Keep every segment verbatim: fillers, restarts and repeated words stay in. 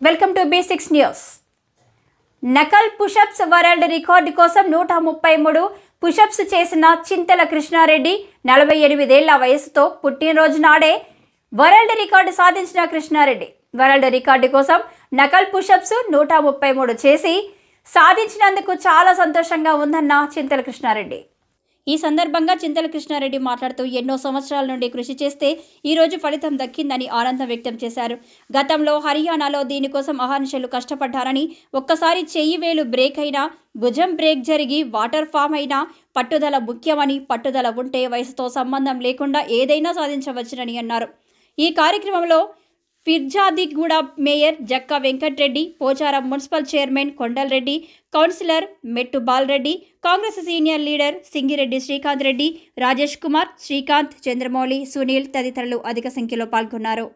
Welcome to B six news. Knuckle pushups world record కోసం నూట ముప్పై మూడు పుషప్స్ చేసిన చింతల కృష్ణారెడ్డి నలభై ఎనిమిదేళ్ల వయసుతో పుట్టినరోజు నాడే వరల్డ్ రికార్డు సాధించిన కృష్ణారెడ్డి వరల్డ్ రికార్డు కోసం నకల్ పుషప్స్ నూట ముప్పై మూడు చేసి సాధించినందుకు చాలా సంతోషంగా ఉందన్న చింతల కృష్ణారెడ్డి. ఈ సందర్భంగా చింతల కృష్ణారెడ్డి మాట్లాడుతూ ఎన్నో సంవత్సరాల నుండి కృషి చేస్తే ఈరోజు ఫలితం దక్కిందని ఆనందం వ్యక్తం చేశారు. గతంలో హర్యానాలో దీనికోసం అహర్నిశలు కష్టపడ్డారని, ఒక్కసారి చెయ్యి వేలు బ్రేక్ అయినా, భుజం బ్రేక్ జరిగి వాటర్ ఫామ్ అయినా పట్టుదల ముఖ్యమని, పట్టుదల ఉంటే వయసుతో సంబంధం లేకుండా ఏదైనా సాధించవచ్చునని అన్నారు. ఈ కార్యక్రమంలో Peerzadiguda mayor Jakka Venkat Reddy, Pocharam municipal chairman Kondal Reddy, councillor Mettu Bala Reddy, Congress senior leader Singireddy Srikanth Reddy, Rajesh Kumar, Srikanth, Chandramouli, Sunil తదితరులు అధిక సంఖ్యలో పాల్గొన్నారు.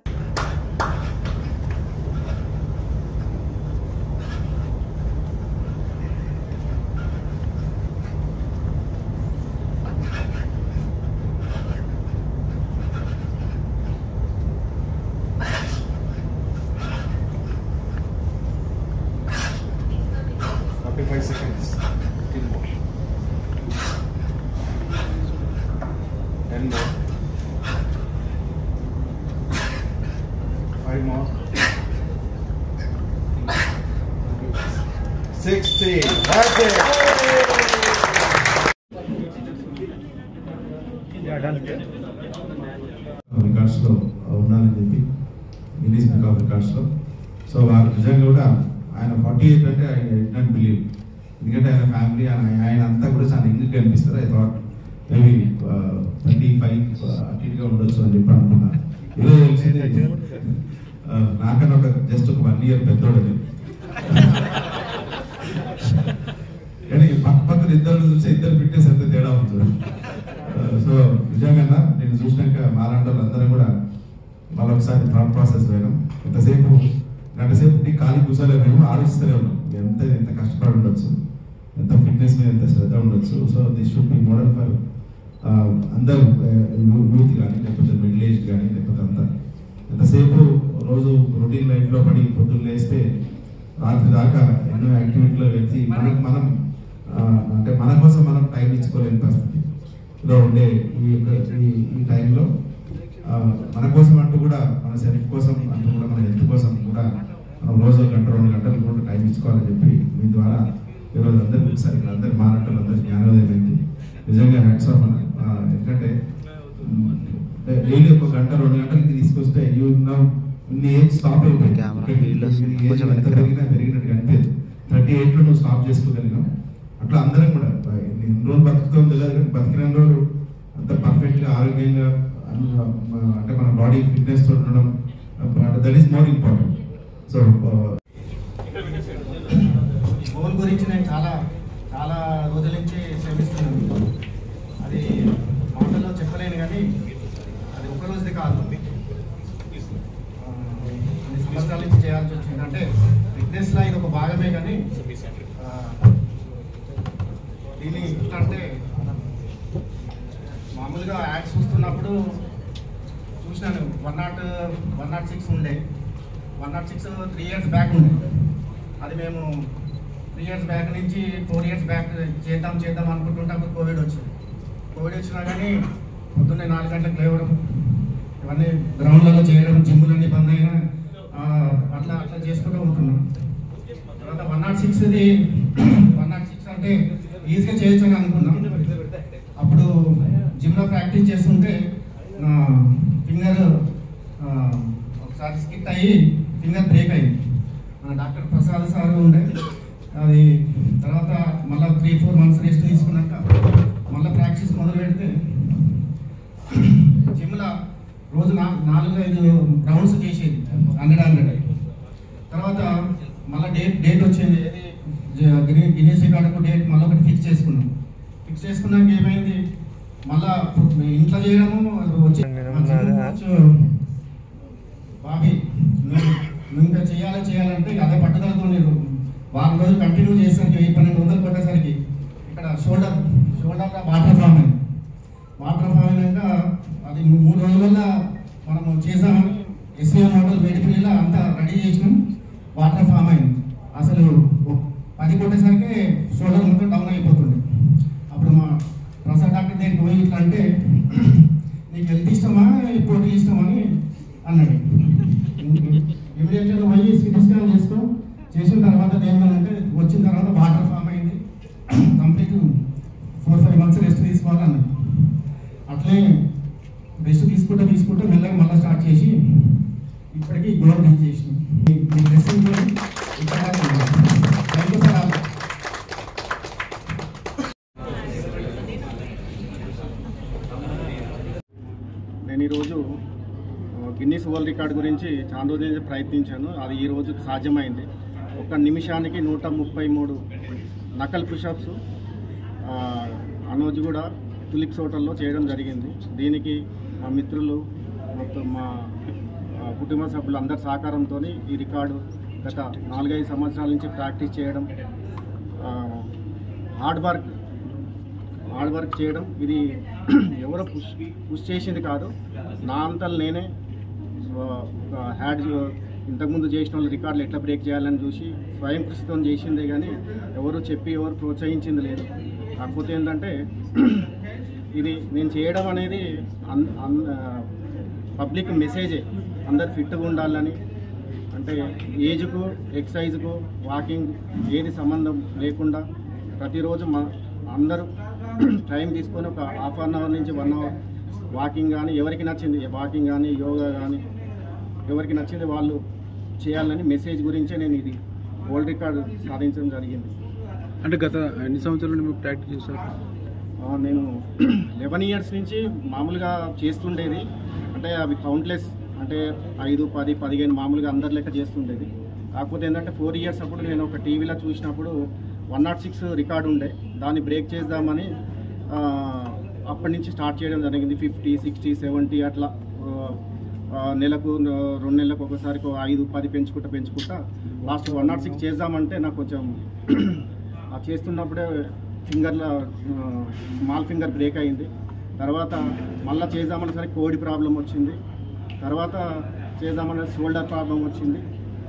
forty-five seconds. fifteen more. ten more. five more. sixty. That's it. Yeah, done. Records లో ఉన్నానని చెప్పి గిన్నీస్ బుక్ ఆఫ్ రికార్డ్స్ లో సో వారు నిజంగా కూడా ఆయన ఫార్టీ ఎయిట్ అంటే ఐ డోంట్ బిలీవ్. ఎందుకంటే ఆయన ఫ్యామిలీ ఆయన అంతా కూడా చాలా ఇంగ్గా కనిపిస్తారు. I thought maybe twenty five అటు ఇటుగా ఉండొచ్చు అని చెప్పి అనుకున్నా. ఏదో తెలిసింది నాకన్నా ఒక జస్ట్ ఒక వన్ ఇయర్ పెద్దోడని. కానీ పక్క పక్కన ఇద్దరు చూస్తే ఇద్దరు ఫిట్నెస్ ఎంత తేడా ఉంటుంది. సో నిజంగా నేను చూసినాక మాలాంటి వాళ్ళందరూ కూడా మళ్ళొకసారి థాట్ ప్రాసెస్ వేయడం, ఎంతసేపు గంటసేపు ఖాళీ కూర్చోలేమేమో ఆలోచిస్తూనే ఉన్నాం. ఎంత ఎంత కష్టపడి ఉండొచ్చు, ఎంత ఫిట్నెస్ మీద ఎంత శ్రద్ధ ఉండొచ్చు. So this should be model for అందరూ, యూత్ కానీ లేకపోతే మిడిల్ ఏజ్ కానీ లేకపోతే అంతా ఎంతసేపు రోజు రొటీన్ లైఫ్లో పడి పొద్దున్న లేస్తే రాత్రి దాకా ఎన్నో యాక్టివిటీలో వెళ్తే మనకు మనం అంటే మన కోసం మనం టైం ఇచ్చుకోలేని పరిస్థితిలో ఉండే ఈ యొక్క ఈ టైంలో మన కోసం అంటూ కూడా మన సెల్ఫ్ కోసం అంటూ కూడా మన హెల్త్ కోసం కూడా మనం రోజు గంట రెండు గంటలు కూడా టైం ఇచ్చుకోవాలని చెప్పి మీ ద్వారా ఈరోజు అందరికీ ఒకసారి ఇక్కడ అందరి మానవులు అందరి జ్ఞానోదయం అయింది. నిజంగా హ్యాట్స్ ఆఫ్ అన్న. ఎందుకంటే డైలీ ఒక గంట రెండు గంటలకి తీసుకొస్తే యూ నౌ ఇన్ని ఏజ్ స్టాప్ అయిపోయింది. ఎంత పెరిగినా పెరిగినట్టు అనిపించదు. థర్టీ ఎయిట్లో నువ్వు స్టాప్ చేసుకోగలిగినావు. అట్లా అందరం కూడా ఎన్ని రోజులు బతుకుతాం తెలియదు, కానీ బతికిన రోజులు అంత పర్ఫెక్ట్గా ఆరోగ్యంగా అంటే మన బాడీ ఫిట్నెస్ తో ఉండడం that is more important. So goal గురించి నేను చాలా చాలా రోజుల నుంచి శ్రమిస్తున్నాను. అది మాటల్లో చెప్పలేను, కానీ అది ఒక రోజుది కాదు, కొన్ని సంవత్సరాల నుంచి చేయాల్సి వచ్చింది. అంటే ఫిట్నెస్లో ఇది ఒక భాగమే, కానీ దీన్ని అంటే మామూలుగా యాడ్స్ చూస్తున్నప్పుడు చూసినాను. One nought one nought six ఉండే one nought six three years back ఉండే. అది మేము త్రీ ఇయర్స్ బ్యాక్ నుంచి ఫోర్ ఇయర్స్ బ్యాక్ చేద్దాం చేద్దాం అనుకుంటుంటే అప్పుడు కోవిడ్ వచ్చింది. కోవిడ్ వచ్చినా కానీ పొద్దున్నే నాలుగు గంటలకు లేవడం, ఇవన్నీ గ్రౌండ్లలో చేయడం, జిమ్లన్నీ బంద్ అయినా అట్లా అట్లా చేసుకుంటూ ఉంటున్నాం. తర్వాత వన్ నాట్ సిక్స్ది వన్ నాట్ సిక్స్ అంటే ఈజీగా చేయొచ్చు అని అనుకున్నాం. అప్పుడు జిమ్లో ప్రాక్టీస్ చేస్తుంటే నా ఫింగర్ ఒకసారి స్కిట్ అయ్యి ఫింగర్ బ్రేక్ అయింది. మన డాక్టర్ ప్రసాద్ సార్ ఉండే. అది తర్వాత మళ్ళీ త్రీ ఫోర్ మంత్స్ రెస్ట్ తీసుకున్నాక మళ్ళీ ప్రాక్టీస్ మొదలు పెడితే జిమ్లో రోజు నా నాలుగు ఐదు రౌండ్స్ చేసేది, హండ్రెడ్ హండ్రెడ్. తర్వాత మళ్ళీ డేట్ డేట్ వచ్చేది, ఏది గిన్నీస్ రికార్డుకు డేట్ మళ్ళీ ఒకటి ఫిక్స్ చేసుకున్నాం. ఫిక్స్ చేసుకున్నాక ఏమైంది, మళ్ళా ఇంట్లో చేయడము వచ్చి బాబీ నువ్వు ఇంకా చేయాలి చేయాలంటే అదే పట్టుదలతో నేను వారం రోజులు కంటిన్యూ చేసరికి వెయ్యి పన్నెండు వందలు కొట్టేసరికి ఇక్కడ షోల్డర్ షోల్డర్లో వాటర్ ఫామ్ అయింది. వాటర్ ఫామ్ అయినాక అది మూడు రోజుల వల్ల మనము చేసామని ఎస్వీఎం హోటల్ మేడిపల్లిలో అంతా రెడీ చేసినాం. వాటర్ ఫామ్ అయింది. అసలు పది కొట్టేసరికి షోల్డర్ మొత్తం డౌన్ అయిపోతుంది. అప్పుడు మా ప్రసాద్ డాక్టర్ దగ్గరికి పోయి ఇట్లా అంటే నీకు హెల్త్ ఇష్టమా పోటీ ఇష్టమా అని అన్నాడు. ఇమీడియట్గా పోయి సిటీ స్కాన్ చేసుకో చేసిన తర్వాత ఏమంటే వచ్చిన తర్వాత వాటర్ ఫామ్ అయింది. Complete four five months rest తీసుకోవాలన్నాడు. అట్లే రెస్ట్ తీసుకుంటూ తీసుకుంటూ మెల్లగా మళ్ళీ స్టార్ట్ చేసి ఇప్పటికీ గోల్ రీచ్ చేసినాం. మీ డ్రెస్సింగ్ ఇక్కడ థ్యాంక్ యూ సార్. నేను ఈరోజు గిన్నీస్ వరల్డ్ రికార్డ్ గురించి చాలా రోజుల నుంచి ప్రయత్నించాను. అది ఈ రోజు సాధ్యమైంది. ఒక నిమిషానికి నూట ముప్పై మూడు నకల్ పుషప్స్ అనోజ్ కూడా తులిప్స్ హోటల్లో చేయడం జరిగింది. దీనికి మా మిత్రులు మొత్తం మా కుటుంబ సభ్యులు అందరి సహకారంతో ఈ రికార్డు గత నాలుగైదు సంవత్సరాల నుంచి ప్రాక్టీస్ చేయడం, హార్డ్ వర్క్ హార్డ్ వర్క్ చేయడం, ఇది ఎవరో పుష్ పుష్ చేసింది కాదు, నా అంతలు నేనే హ్యాడ్ ఇంతకుముందు చేసిన వాళ్ళు రికార్డులు ఎట్లా బ్రేక్ చేయాలని చూసి స్వయం కృషితో చేసిందే కానీ ఎవరు చెప్పి ఎవరు ప్రోత్సహించింది లేదు. కాకపోతే ఏంటంటే ఇది నేను చేయడం అనేది అన్ అన్ పబ్లిక్ మెసేజే, అందరు ఫిట్గా ఉండాలని. అంటే ఏజ్కు ఎక్సర్సైజ్కు వాకింగ్ ఏది సంబంధం లేకుండా ప్రతిరోజు మా అందరూ టైం తీసుకొని ఒక హాఫ్ అన్ అవర్ నుంచి వన్ అవర్ వాకింగ్ కానీ ఎవరికి నచ్చింది వాకింగ్ కానీ యోగా కానీ ఎవరికి నచ్చింది వాళ్ళు చేయాలని మెసేజ్ గురించే నేను ఇది వరల్డ్ రికార్డు సాధించడం జరిగింది. అంటే గత ఎన్ని సంవత్సరాలు మీరు ప్రాక్టీస్ చేశారు? నేను లెవెన్ ఇయర్స్ నుంచి మామూలుగా చేస్తుండేది. అంటే అవి కౌంట్లెస్, అంటే ఐదు పది పదిహేను మామూలుగా అందరి లెక్క చేస్తుండేది. కాకపోతే ఏంటంటే ఫోర్ ఇయర్స్ అప్పుడు నేను ఒక టీవీలో చూసినప్పుడు వన్ నాట్ సిక్స్ రికార్డు ఉండే, దాన్ని బ్రేక్ చేద్దామని అప్పటి నుంచి స్టార్ట్ చేయడం జరిగింది. ఫిఫ్టీ సిక్స్టీ సెవెంటీ అట్లా నెలకు రెండు నెలలకు ఒకసారి ఐదు పది పెంచుకుంటా పెంచుకుంటా లాస్ట్ వన్ నాట్ సిక్స్ చేద్దామంటే నాకు కొంచెం ఆ చేస్తున్నప్పుడే ఫింగర్లో స్మాల్ ఫింగర్ బ్రేక్ అయింది. తర్వాత మళ్ళీ చేద్దామని సరే కోడి ప్రాబ్లం వచ్చింది. తర్వాత చేద్దామని షోల్డర్ ప్రాబ్లం వచ్చింది.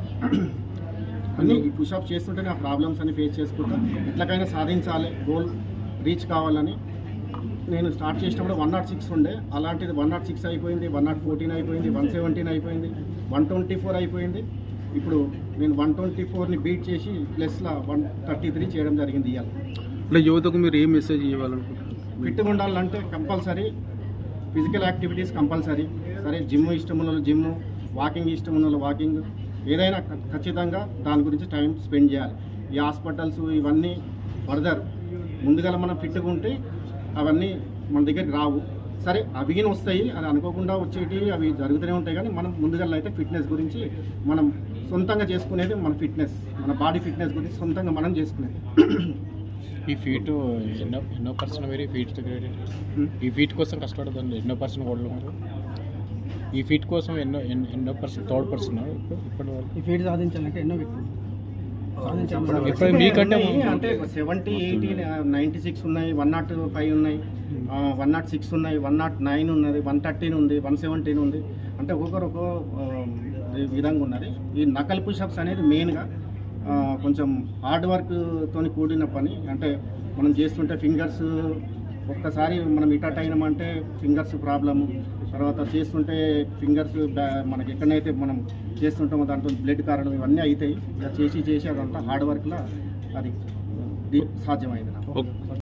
అన్నీ ఈ పుషప్ చేస్తుంటే ఆ ప్రాబ్లమ్స్ అన్ని ఫేస్ చేసుకుంటా ఎట్లకైనా సాధించాలి, గోల్ రీచ్ కావాలని నేను స్టార్ట్ చేసినప్పుడు వన్ నాట్ సిక్స్ ఉండే, అలాంటిది వన్ నాట్ సిక్స్ అయిపోయింది, వన్ నాట్ ఫోర్టీన్ అయిపోయింది, వన్ సెవెంటీన్ అయిపోయింది, వన్ ట్వంటీ ఫోర్ అయిపోయింది. ఇప్పుడు నేను వన్ ట్వంటీ ఫోర్ని బీట్ చేసి ప్లస్లో వన్ థర్టీ త్రీ చేయడం జరిగింది. ఇవాళ అంటే యువతకు మీరు ఏం మెసేజ్ ఇవ్వాలనుకుంటున్నారు? ఫిట్గా ఉండాలంటే కంపల్సరీ ఫిజికల్ యాక్టివిటీస్ కంపల్సరీ. సరే జిమ్ ఇష్టం ఉన్న వాళ్ళు జిమ్, వాకింగ్ ఇష్టం ఉన్న వాళ్ళు వాకింగ్, ఏదైనా ఖచ్చితంగా దాని గురించి టైం స్పెండ్ చేయాలి. ఈ హాస్పిటల్స్ ఇవన్నీ ఫర్దర్ ముందుగా మనం ఫిట్గా ఉంటే అవన్నీ మన దగ్గరికి రావు. సరే అవిగిన వస్తాయి, అది అనుకోకుండా వచ్చేటి అవి జరుగుతూనే ఉంటాయి. కానీ మనం ముందుగా అయితే ఫిట్నెస్ గురించి మనం సొంతంగా చేసుకునేది మన ఫిట్నెస్, మన బాడీ ఫిట్నెస్ గురించి సొంతంగా మనం చేసుకునేది. ఈ ఫీట్ ఎన్నో ఎన్నో పర్సెంట్ వేరే ఫీట్ ఈ ఫీట్ కోసం కష్టపడదండి. ఎన్నో పర్సెంట్ కూడా ఈ ఫీట్ కోసం ఎన్నో ఎన్నో పర్సెంట్ థర్డ్ పర్సన్ ఇప్పటి వరకు ఈ ఫీట్ సాధించాలంటే ఎన్నో వ్యక్తులు ఇప్పుడు మీకంటే అంటే సెవెంటీ ఎయిటీ నైంటీ సిక్స్ ఉన్నాయి, వన్ నాట్ ఫైవ్ ఉన్నాయి, వన్ నాట్ సిక్స్ ఉన్నాయి, వన్ నాట్ నైన్ ఉన్నది, వన్ థర్టీన్ ఉంది, వన్ సెవెంటీన్ ఉంది. అంటే ఒక్కొక్కరు ఒక్కో విధంగా ఉన్నది. ఈ నకల్ పుషప్స్ అనేది మెయిన్గా కొంచెం హార్డ్ వర్క్తో కూడిన పని. అంటే మనం చేస్తుంటే ఫింగర్స్ ఒక్కసారి మనం ఇటాట్ అయినామంటే ఫింగర్స్ ప్రాబ్లము, తర్వాత చేస్తుంటే ఫింగర్స్ మనకి ఎక్కడైతే మనం చేస్తుంటామో దాంట్లో బ్లడ్ కారణం ఇవన్నీ అవుతాయి. చేసి చేసి అదంతా హార్డ్ వర్క్లో అది సాధ్యమైంది నాకు.